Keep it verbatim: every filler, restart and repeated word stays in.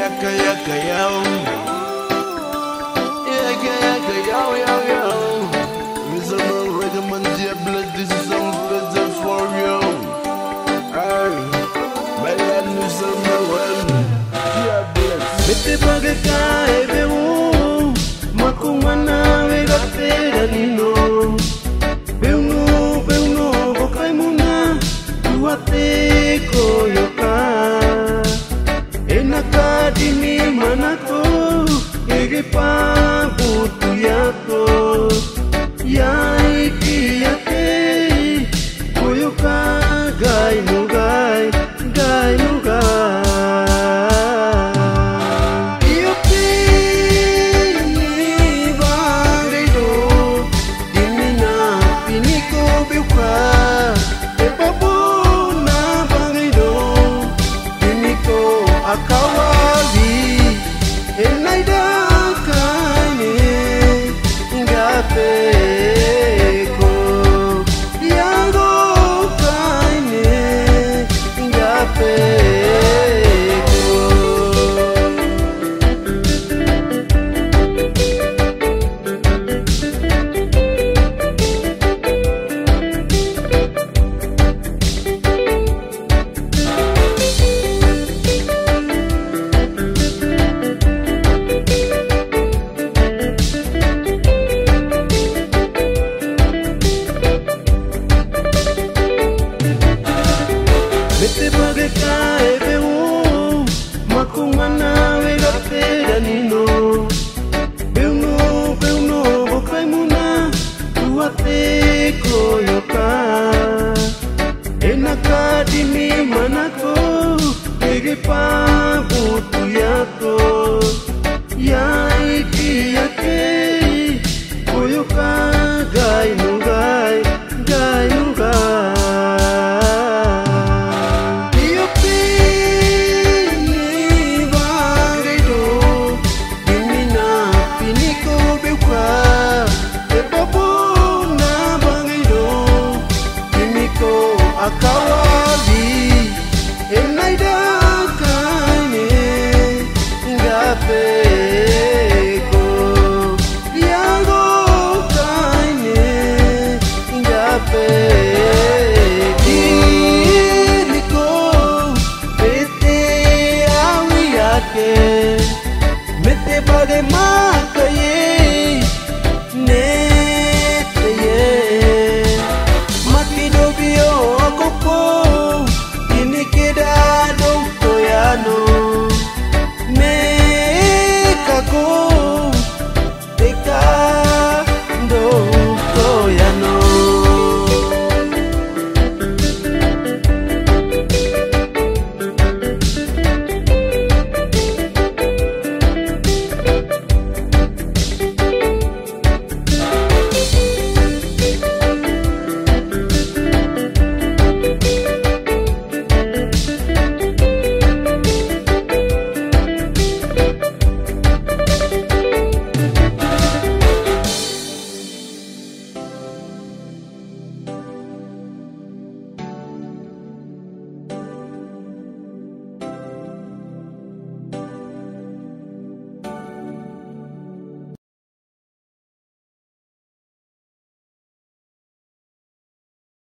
yaka yaka yo. Yaka yaka yo yo yo. Mister Reggae dear blood, this is song special for you. Hey, my love, Mister Noel, dear blood. Mete bagaka ebeu, makumana vegatera nino. Beuno beuno bokaimuna, tuate koyoka. Enakadini manako, egepa butu yako. Yaiki yake, koyoka gai nugai, gai nugai. Iopi ni bagaido, dimina piniko biuka. Epabuna bagaido, piniko akawali. Enaida kaine, ngape. Mete bagaka ebeu, makumana vegatera nino. Beuno beuno bokaimuna, tuate koyoka. Enakadimi manako, egepa butu yako. Yaiki yake, koyoka gai nugai, gai nugai. Akawali, enaida kaine, ngapeko. Diago kaine, ngapeko. Iliko, pete awi yake, mete bagema.